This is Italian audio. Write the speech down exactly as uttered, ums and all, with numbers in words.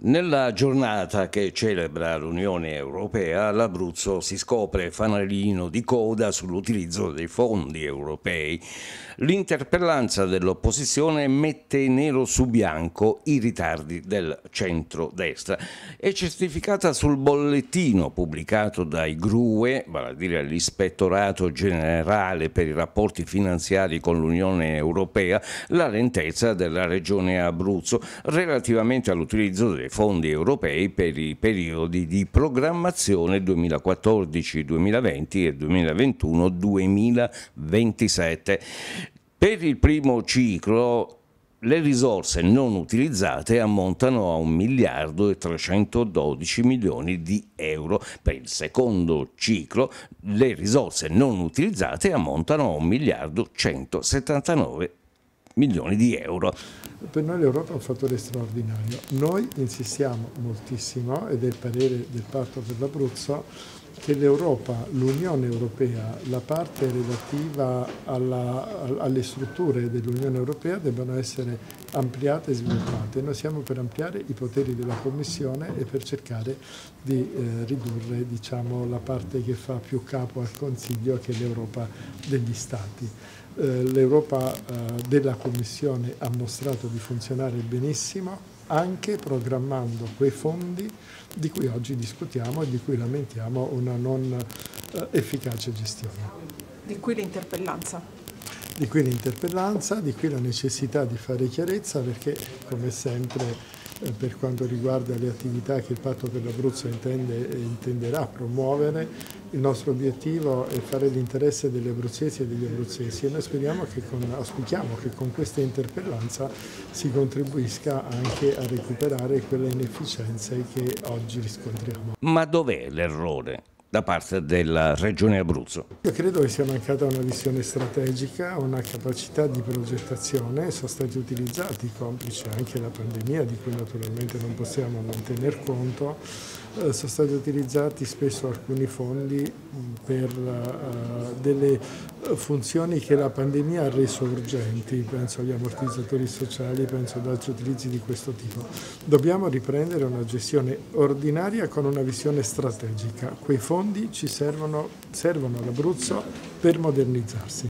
Nella giornata che celebra l'Unione Europea, l'Abruzzo si scopre fanalino di coda sull'utilizzo dei fondi europei. L'interpellanza dell'opposizione mette nero su bianco i ritardi del centro-destra. È certificata sul bollettino pubblicato dai G R U E, vale a dire l'Ispettorato Generale per i rapporti finanziari con l'Unione Europea, la lentezza della Regione Abruzzo relativamente all'utilizzo dei fondi europei per i periodi di programmazione duemilaquattordici duemilaventi e duemilaventuno duemilaventisette. Per il primo ciclo le risorse non utilizzate ammontano a un miliardo e trecentododici milioni di euro. Per il secondo ciclo le risorse non utilizzate ammontano a un miliardo centosettantanove milioni di euro. Per noi l'Europa è un fattore straordinario. Noi insistiamo moltissimo, ed è il parere del Patto per l'Abruzzo, che l'Europa, l'Unione Europea, la parte relativa alla, alle strutture dell'Unione Europea debbano essere ampliate e sviluppate. Noi siamo per ampliare i poteri della Commissione e per cercare di eh, ridurre, diciamo, la parte che fa più capo al Consiglio, che è l'Europa degli Stati. Eh, L'Europa eh, della Commissione ha mostrato di funzionare benissimo, anche programmando quei fondi di cui oggi discutiamo e di cui lamentiamo una non eh, efficace gestione. Di qui l'interpellanza. Di qui l'interpellanza, di qui la necessità di fare chiarezza, perché come sempre eh, per quanto riguarda le attività che il Patto per l'Abruzzo intende e intenderà promuovere, il nostro obiettivo è fare l'interesse degli abruzzesi e degli abruzzesi, e noi speriamo che con, auspichiamo che con questa interpellanza si contribuisca anche a recuperare quelle inefficienze che oggi riscontriamo. Ma dov'è l'errore da parte della Regione Abruzzo? Io credo che sia mancata una visione strategica, una capacità di progettazione. Sono stati utilizzati, complice anche la pandemia, di cui naturalmente non possiamo non tener conto, eh, sono stati utilizzati spesso alcuni fondi per uh, delle funzioni che la pandemia ha reso urgenti, penso agli ammortizzatori sociali, penso ad altri utilizzi di questo tipo. Dobbiamo riprendere una gestione ordinaria con una visione strategica. Quei fondi ci servono, servono all'Abruzzo per modernizzarsi.